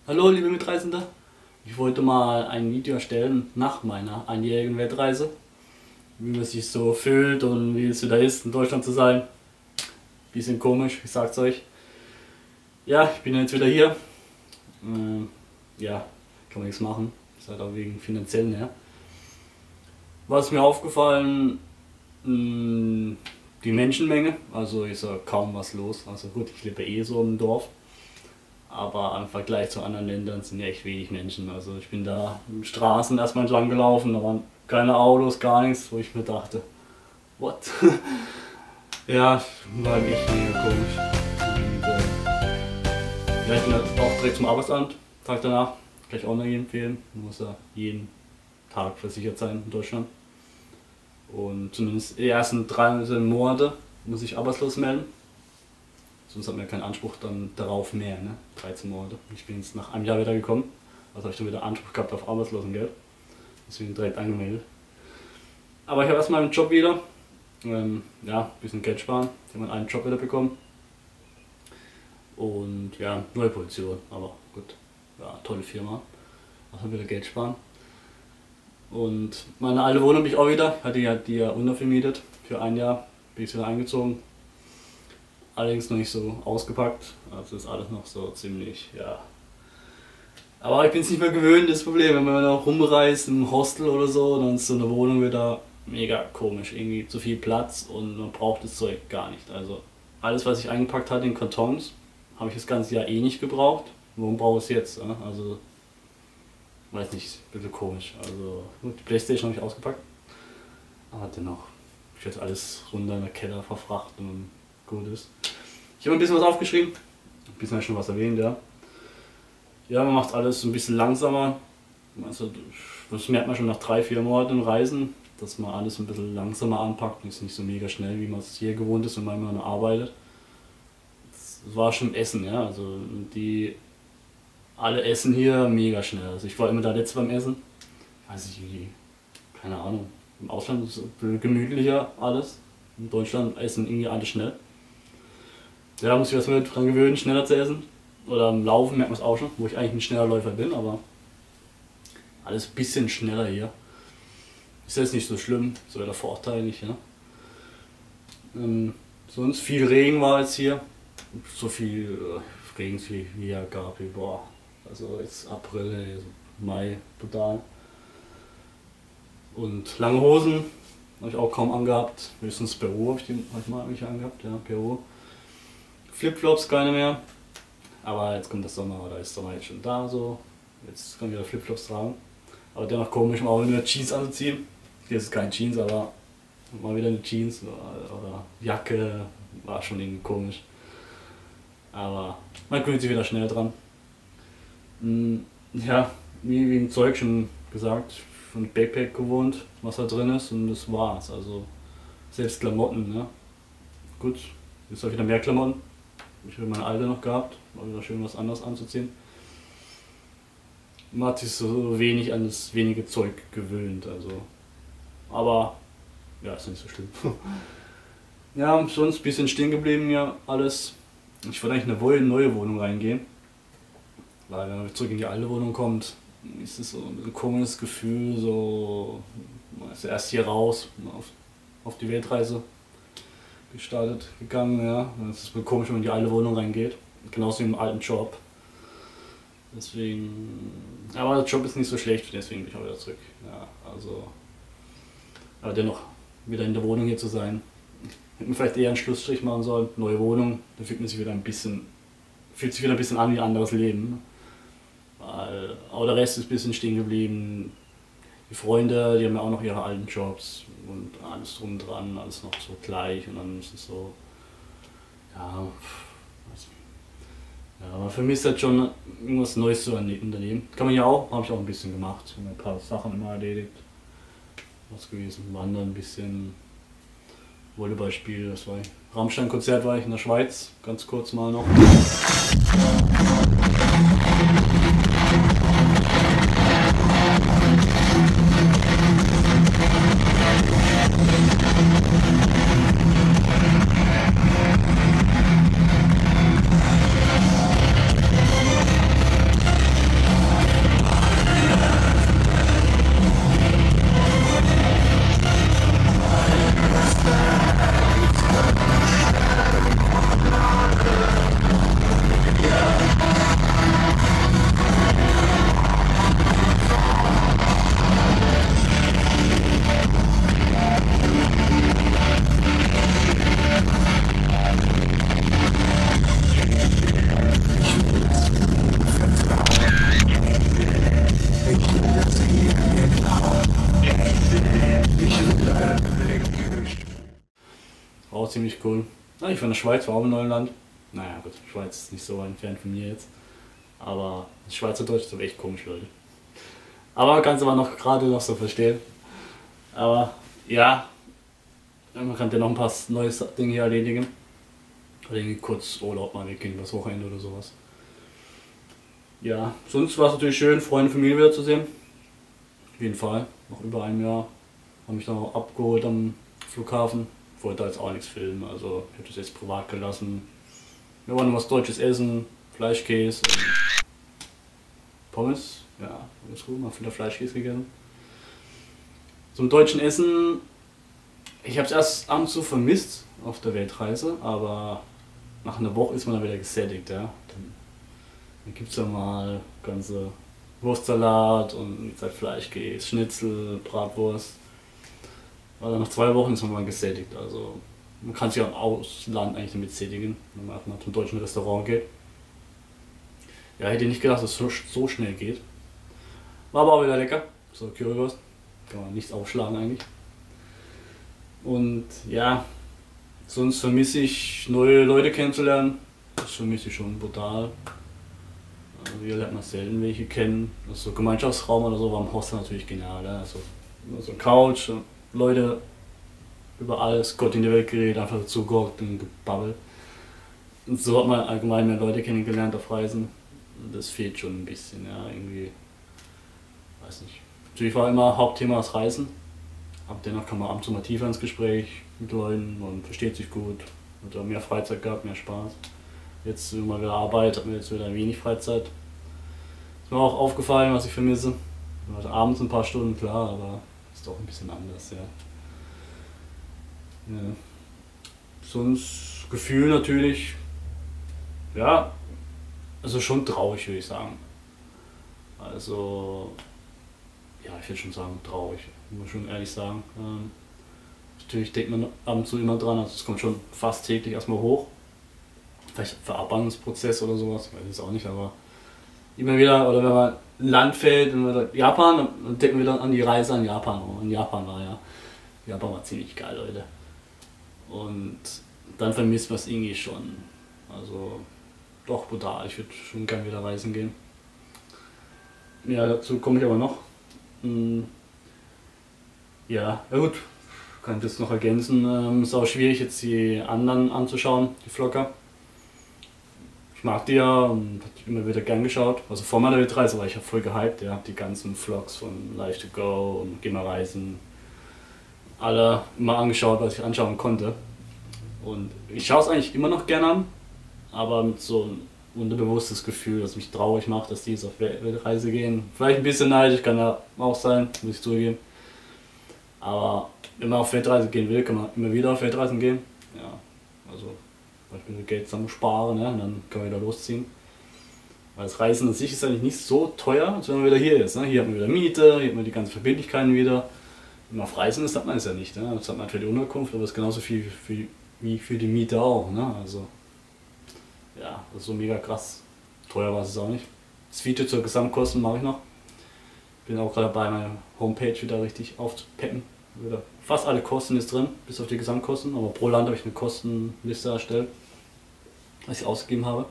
Hallo liebe Mitreisende, ich wollte mal ein Video erstellen nach meiner einjährigen Weltreise, wie man sich so fühlt und wie es wieder ist, in Deutschland zu sein. Bisschen komisch, ich sag's euch. Ja, ich bin jetzt wieder hier. Ja, kann man nichts machen, ist halt auch wegen finanziellen her. Was mir aufgefallen, die Menschenmenge, also ist ja kaum was los. Also gut, ich lebe eh so im Dorf. Aber im Vergleich zu anderen Ländern sind ja echt wenig Menschen. Also ich bin da in Straßen erstmal entlang gelaufen, da waren keine Autos, gar nichts, wo ich mir dachte, what? Ja, war echt mega komisch. Und, ja, ich bin auch direkt zum Arbeitsamt, Tag danach, kann ich auch noch jedem empfehlen. Man muss ja jeden Tag versichert sein in Deutschland. Und zumindest die ersten 3 Monate muss ich arbeitslos melden. Sonst hat man ja keinen Anspruch dann darauf mehr, ne? 13 Monate. Ich bin jetzt nach einem Jahr wieder gekommen, also habe ich dann wieder Anspruch gehabt auf Arbeitslosengeld. Deswegen direkt angemeldet. Aber ich habe erstmal einen Job wieder. Ja, ein bisschen Geld sparen. Ich habe einen Job wieder bekommen. Und ja, neue Position, aber gut. Ja, tolle Firma. Also wieder Geld sparen. Und meine alte Wohnung bin ich auch wieder. Hatte die ja untervermietet. Für ein Jahr bin ich wieder eingezogen. Allerdings noch nicht so ausgepackt, also ist alles noch so ziemlich, ja. Aber ich bin es nicht mehr gewöhnt, das Problem, wenn man noch rumreist im Hostel oder so, dann ist so eine Wohnung wieder mega komisch, irgendwie zu viel Platz und man braucht das Zeug gar nicht. Also alles, was ich eingepackt hatte in Kartons, habe ich das ganze Jahr eh nicht gebraucht. Warum brauche ich es jetzt? Also, weiß nicht, ein bisschen komisch. Also gut, die Playstation habe ich ausgepackt, aber dennoch, ich werde alles runter in der Keller verfrachtet und gut ist. Ich habe ein bisschen was aufgeschrieben, ein bisschen habe ich schon was erwähnt, ja. Ja, man macht alles ein bisschen langsamer. Also, das merkt man schon nach 3-4 Monaten Reisen, dass man alles ein bisschen langsamer anpackt und ist nicht so mega schnell, wie man es hier gewohnt ist und wenn man arbeitet. Das war schon Essen, ja. Also alle essen hier mega schnell. Also ich war immer der Letzte beim Essen. Ich weiß nicht wie, keine Ahnung. Im Ausland ist es gemütlicher alles. In Deutschland essen irgendwie alle schnell. Ja, muss ich erstmal dran gewöhnen, schneller zu essen. Oder am Laufen merkt man es auch schon, wo ich eigentlich ein schneller Läufer bin, aber alles ein bisschen schneller hier. Ist jetzt nicht so schlimm, so der Vorteil nicht, ja. Sonst viel Regen war jetzt hier. So viel Regen wie hier gab, boah. Also jetzt April, Mai, total. Und lange Hosen habe ich auch kaum angehabt. Höchstens Peru habe ich die manchmal angehabt, ja, Peru. Flipflops keine mehr. Aber jetzt kommt das Sommer, oder ist Sommer jetzt schon da so. Jetzt kann ich wieder Flipflops tragen. Aber dennoch komisch, mal wieder Jeans anzuziehen. Hier ist es kein Jeans, aber mal wieder eine Jeans oder Jacke war schon irgendwie komisch. Aber man gewöhnt sich wieder schnell dran. Ja, wie im Zeug schon gesagt, von Backpack gewohnt, was da drin ist und das war's. Also selbst Klamotten, ne? Gut, jetzt habe ich wieder mehr Klamotten. Ich habe meine alte noch gehabt, war wieder schön was anderes anzuziehen. Man hat sich so wenig an das wenige Zeug gewöhnt, also. Aber ja, ist nicht so schlimm. Ja, sonst ein bisschen stehen geblieben ja alles. Ich wollte eigentlich in eine neue Wohnung reingehen. Weil wenn man zurück in die alte Wohnung kommt, ist es so ein komisches Gefühl, so man ist erst hier raus, auf die Weltreise gestartet, gegangen, ja. Es ist komisch, wenn man in die alte Wohnung reingeht, genauso wie im alten Job. Deswegen, aber der Job ist nicht so schlecht, deswegen bin ich auch wieder zurück. Ja, also, aber dennoch wieder in der Wohnung hier zu sein, hätte man vielleicht eher einen Schlussstrich machen sollen. Neue Wohnung, da fühlt sich wieder ein bisschen an wie ein anderes Leben. Aber der Rest ist ein bisschen stehen geblieben. Die Freunde, die haben ja auch noch ihre alten Jobs und alles drum dran, alles noch so gleich und dann ist es so, ja, weiß nicht. Ja, man vermisst halt schon irgendwas Neues zu unternehmen. Kann man ja auch, habe ich auch ein bisschen gemacht, ich habe ein paar Sachen immer erledigt. Was gewesen, Wandern ein bisschen, Volleyballspiel, das war Rammstein-Konzert war ich in der Schweiz, ganz kurz mal noch. auch ziemlich cool. Ja, ich war in der Schweiz, war auch im neuen Land. Naja gut, Schweiz ist nicht so entfernt von mir jetzt. Aber das Schweizerdeutsch ist aber echt komisch, Leute. Aber kannst du aber noch gerade noch so verstehen. Aber ja, man kann ja noch ein paar neue Dinge hier erledigen. Oder irgendwie kurz Urlaub mal weggehen, das Wochenende oder sowas. Ja, sonst war es natürlich schön, Freunde, Familie wieder zu sehen. Auf jeden Fall, noch über ein Jahr. Haben mich dann auch abgeholt am Flughafen. Wollte da jetzt auch nichts filmen, also ich habe das jetzt privat gelassen. Wir wollen was Deutsches essen, Fleischkäse und Pommes. Ja, alles gut, mal wieder Fleischkäse gegessen. Zum deutschen Essen, ich habe es erst abends so vermisst auf der Weltreise, aber nach einer Woche ist man dann wieder gesättigt. Ja. Dann gibt es ja mal ganze Wurstsalat und wie gesagt Fleischkäse, Schnitzel, Bratwurst. Aber dann nach 2 Wochen ist man mal gesättigt. Also man kann sich auch im Ausland eigentlich damit sättigen, wenn man einfach mal zum deutschen Restaurant geht. Ja, hätte ich nicht gedacht, dass es so schnell geht. War aber auch wieder lecker. So Currywurst. Kann man nichts aufschlagen eigentlich. Und ja, sonst vermisse ich neue Leute kennenzulernen. Das vermisse ich schon brutal. Also hier lernt man selten welche kennen. Also so Gemeinschaftsraum oder so war im Hostel natürlich genial. Ja. Also so Couch, Leute über alles, Gott in die Welt geredet, einfach zugehockt und gebabbelt. Und so hat man allgemein mehr Leute kennengelernt auf Reisen. Und das fehlt schon ein bisschen, ja, irgendwie. Weiß nicht. Natürlich war immer Hauptthema das Reisen. Aber dennoch kann man abends immer tiefer ins Gespräch mit Leuten und versteht sich gut. Hat mehr Freizeit gehabt, mehr Spaß. Jetzt immer wieder Arbeit, hat mir jetzt wieder wenig Freizeit. Ist mir auch aufgefallen, was ich vermisse. Also abends ein paar Stunden, klar, aber ist doch ein bisschen anders, ja. Ja. Sonst Gefühl natürlich, ja, also schon traurig, würde ich sagen. Also, ja, ich würde schon sagen traurig, muss schon ehrlich sagen. Natürlich denkt man ab und zu immer dran, also es kommt schon fast täglich erstmal hoch. Vielleicht Verarbeitungsprozess oder sowas, weiß ich es auch nicht, aber immer wieder, oder wenn man ein Land fällt, wenn man sagt Japan, dann denken wir dann an die Reise an Japan. Und Japan war ja, Japan war ziemlich geil, Leute. Und dann vermisst man es irgendwie schon. Also doch brutal, ich würde schon gerne wieder reisen gehen. Ja, dazu komme ich aber noch. Ja, ja gut, kann ich das noch ergänzen. Ist auch schwierig jetzt die anderen anzuschauen, die Vlogger. Ich mag die ja und hab immer wieder gern geschaut. Also vor meiner Weltreise war ich ja voll gehypt, ja, die ganzen Vlogs von Life to Go und Geh mal reisen. Alle immer angeschaut, was ich anschauen konnte. Und ich schaue es eigentlich immer noch gerne an, aber mit so einem unterbewusstes Gefühl, das mich traurig macht, dass die jetzt auf Weltreise gehen. Vielleicht ein bisschen neidisch, kann ja auch sein, muss ich zugeben. Aber wenn man auf Weltreise gehen will, kann man immer wieder auf Weltreisen gehen. Ja, also zum Beispiel Geld zusammen sparen, ne? Und dann kann man wieder losziehen. Weil das Reisen an sich ist eigentlich nicht so teuer, als wenn man wieder hier ist. Ne? Hier hat man wieder Miete, hier hat man die ganzen Verbindlichkeiten wieder. Wenn man auf Reisen ist, hat man es ja nicht. Ne? Das hat man für die Unterkunft, aber es ist genauso viel wie für die Miete auch. Ne? Also ja, das ist so mega krass. Teuer war es auch nicht. Das Video zur Gesamtkosten mache ich noch. Bin auch gerade dabei, meine Homepage wieder richtig aufzupeppen. Wieder fast alle Kosten ist drin, bis auf die Gesamtkosten, aber pro Land habe ich eine Kostenliste erstellt, was ich ausgegeben habe.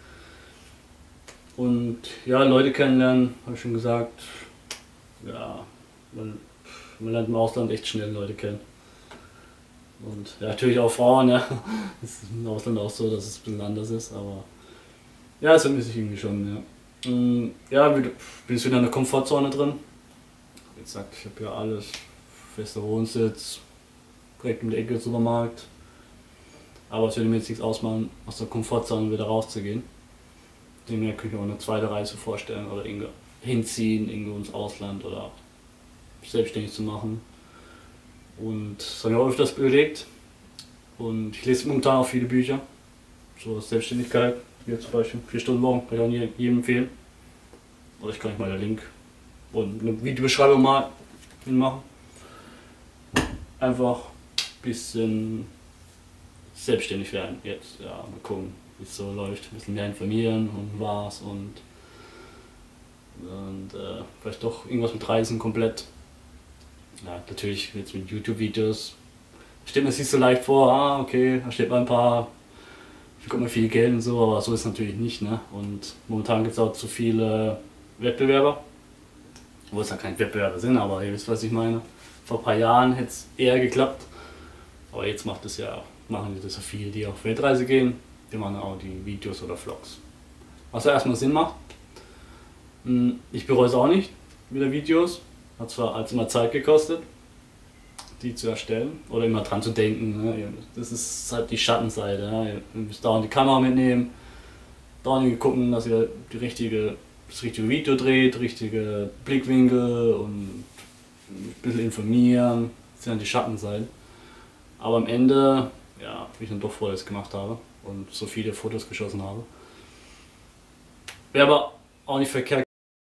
Und ja, Leute kennenlernen, habe ich schon gesagt. Ja, man lernt im Ausland echt schnell Leute kennen. Und ja, natürlich auch Frauen, ja. Das ist im Ausland auch so, dass es ein bisschen anders ist, aber ja, das vermisse ich irgendwie schon, ja. Ja, bin jetzt wieder in der Komfortzone drin. Wie gesagt, ich habe ja alles. Fester Wohnsitz, direkt um die Ecke Supermarkt. Aber es würde mir jetzt nichts ausmachen, aus der Komfortzone wieder rauszugehen. Demnach könnte ich mir auch eine zweite Reise vorstellen oder irgendwo hinziehen, irgendwo ins Ausland oder selbstständig zu machen. Und das habe ich auch öfters überlegt. Und ich lese momentan auch viele Bücher. So Selbstständigkeit, hier zum Beispiel 4 Stunden Wochen, kann ich auch jedem empfehlen. Oder ich kann euch mal den Link und eine Videobeschreibung mal hinmachen. Einfach ein bisschen selbstständig werden jetzt, ja, mal gucken, wie es so läuft, ein bisschen mehr informieren und was und vielleicht doch irgendwas mit Reisen komplett. Ja, natürlich jetzt mit YouTube-Videos stellt man sich so leicht vor, okay, da steht mal ein paar, bekommt man viel Geld und so, aber so ist es natürlich nicht, ne? Und momentan gibt es auch zu viele Wettbewerber, wo es ja keine Wettbewerber sind, aber ihr wisst, was ich meine. Vor ein paar Jahren hätte es eher geklappt, aber jetzt machen die das ja viele, die auf Weltreise gehen, die machen auch die Videos oder Vlogs. Was ja erstmal Sinn macht. Ich bereue es auch nicht, wieder Videos, hat zwar als immer Zeit gekostet, die zu erstellen oder immer dran zu denken. Ne? Das ist halt die Schattenseite. Ne? Ihr müsst dauernd die Kamera mitnehmen, dauernd gucken, dass ihr das richtige Video dreht, richtige Blickwinkel und ein bisschen informieren. Das sind halt die Schattenseiten. Aber am Ende, ja, bin ich dann doch froh, dass ich es gemacht habe und so viele Fotos geschossen habe. Wäre aber auch nicht verkehrt.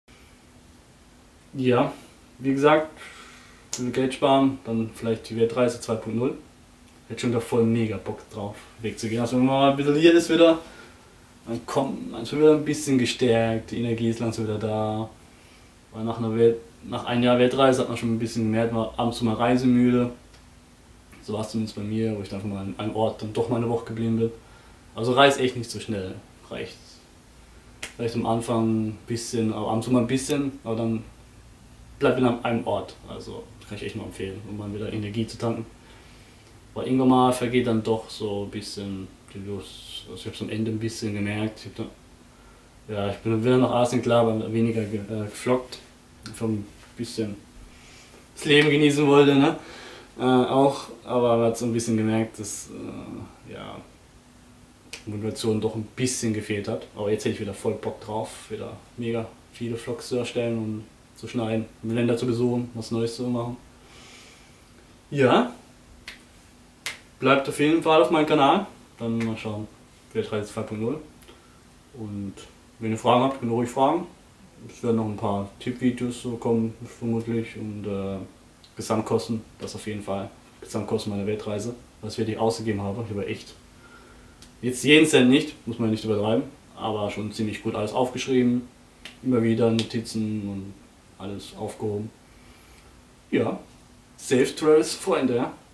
Ja, wie gesagt, will Geld sparen, dann vielleicht die Weltreise 2.0. Hätte schon da voll mega Bock drauf, wegzugehen. Also wenn man mal ein bisschen hier ist wieder, dann kommt man schon wieder ein bisschen gestärkt, die Energie ist langsam wieder da. Weil nach einem Jahr Weltreise hat man schon ein bisschen gemerkt, man war abends mal reisemüde. So war es zumindest bei mir, wo ich dann mal an einem Ort dann doch mal eine Woche geblieben bin. Also reist echt nicht so schnell, reicht. Vielleicht am Anfang ein bisschen, aber abends mal ein bisschen, aber dann bleibt man an einem Ort. Also das kann ich echt mal empfehlen, um mal wieder Energie zu tanken. Aber irgendwann mal vergeht dann doch so ein bisschen die Lust. Also ich habe es am Ende ein bisschen gemerkt. Ich bin wieder nach Asien, klar, aber weniger gefloggt. Ich ein bisschen das Leben genießen wollte, ne? Auch, aber man hat so ein bisschen gemerkt, dass Motivation doch ein bisschen gefehlt hat. Aber jetzt hätte ich wieder voll Bock drauf, wieder mega viele Vlogs zu erstellen und zu schneiden, Länder zu besuchen, was Neues zu machen. Ja, bleibt auf jeden Fall auf meinem Kanal. Dann mal schauen, Weltreise 2.0. Und wenn ihr Fragen habt, könnt ihr ruhig fragen. Es werden noch ein paar Tippvideos so kommen, vermutlich. Und Gesamtkosten, das auf jeden Fall. Gesamtkosten meiner Weltreise, was ich ausgegeben habe. Ich habe echt jetzt jeden Cent nicht, muss man nicht übertreiben, aber schon ziemlich gut alles aufgeschrieben. Immer wieder Notizen und alles aufgehoben. Ja, Safe Travels, Freunde. Ja.